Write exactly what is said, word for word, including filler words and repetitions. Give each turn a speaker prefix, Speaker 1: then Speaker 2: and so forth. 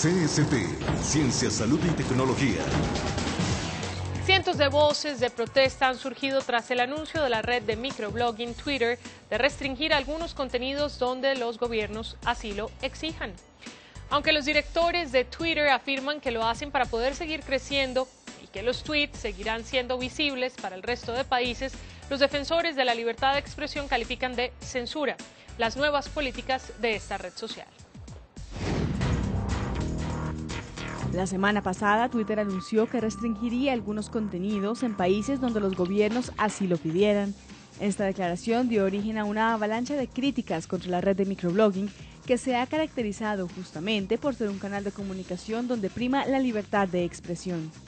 Speaker 1: C S T, Ciencia, Salud y Tecnología.
Speaker 2: Cientos de voces de protesta han surgido tras el anuncio de la red de microblogging Twitter de restringir algunos contenidos donde los gobiernos así lo exijan. Aunque los directores de Twitter afirman que lo hacen para poder seguir creciendo y que los tweets seguirán siendo visibles para el resto de países, los defensores de la libertad de expresión califican de censura las nuevas políticas de esta red social.
Speaker 3: La semana pasada, Twitter anunció que restringiría algunos contenidos en países donde los gobiernos así lo pidieran. Esta declaración dio origen a una avalancha de críticas contra la red de microblogging, que se ha caracterizado justamente por ser un canal de comunicación donde prima la libertad de expresión.